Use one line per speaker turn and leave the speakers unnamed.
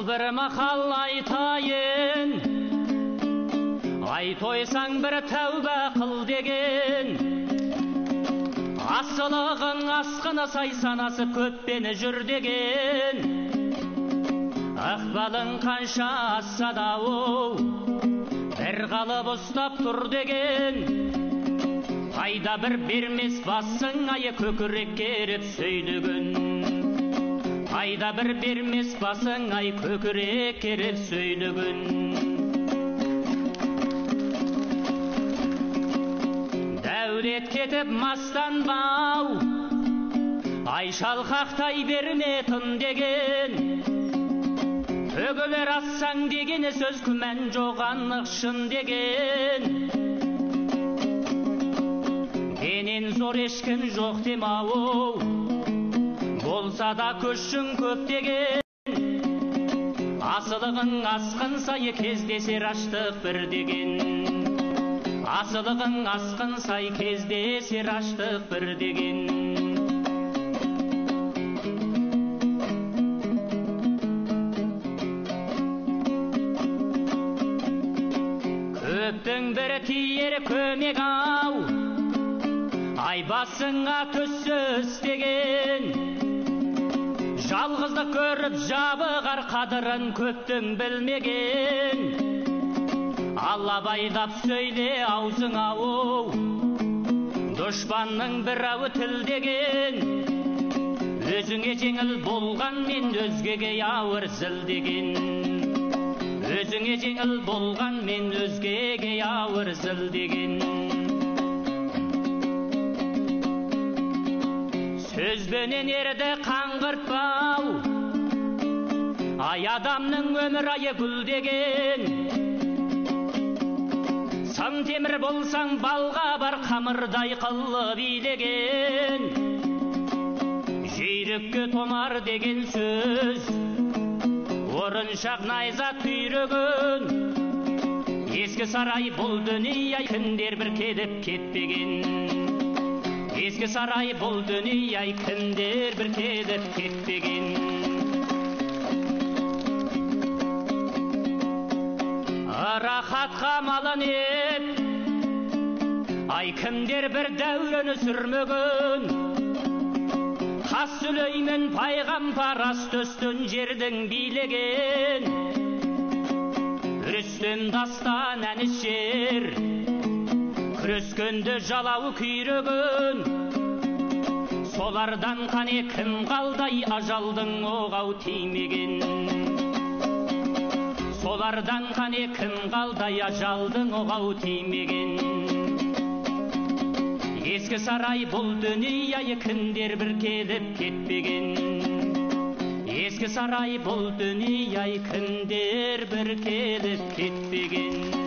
bir maqal айтайын, айт ойсаң бір тәубә қыл деген. Асылығың асқыны сай санасы көппені жүр деген. Ықпалың қанша асса да оу, бір қалып ұстап тұр деген. Пайда бір бермес басың айы көкірек керіп сөйлігін. Пайда бір бермес басың ай көкірек керіп сөйлігін. Дәулет кетіп мастанбау, ай шалқақтай берме тын деген. Төгілер ассаң дегені сөз күмән жоқ анық шын деген. Менен зор ешкін жоқ демау, болса да көшің көп деген. Асылығың асқын сайы кездесер аштық бір деген. Асылығың асқын сай кездесер аштық бір деген. Көптің бір тиер көмек ау, ай басыңа түсі істеген. Жалғыздық көріп жабығар қадырын көптің білмеген. Аллабайдап сөйле аузың ау, дұшпанның бір ауы тілдеген. Өзіңе жеңіл болған мен өзгеге ауыр зілдеген. Өзіңе жеңіл болған мен өзгеге ауыр зілдеген. Сөзбенен ерді қаңғыртпау, ай адамның өмір айы гүлдеген. Сан темір болсаң балға бар қамырдай қылып билеген. Жүйрікке томар деген сөз, орыншақ найза түйреген. Ескі сарай бұл дүние кімдер бір келіп кетпеген. Ескі сарай бұл дүние кімдер бір келіп кетпеген. Рахатқа малын ет, ай кімдер бір дәурені сүрмеген. Қас Сүлеймен пайғамбар асты-үстін жердің билеген. Рүстем дастан әнішер, күрескенді жалау күйреген. Солардан қане кім қалдай ажалдың оғау тимеген. Солардан қане кім қалдай ажалдың оғау тимеген. Ескі сарай бұл дүние кімдер бір келіп кетпеген. Ескі сарай бұл дүние кімдер бір келіп кетпеген.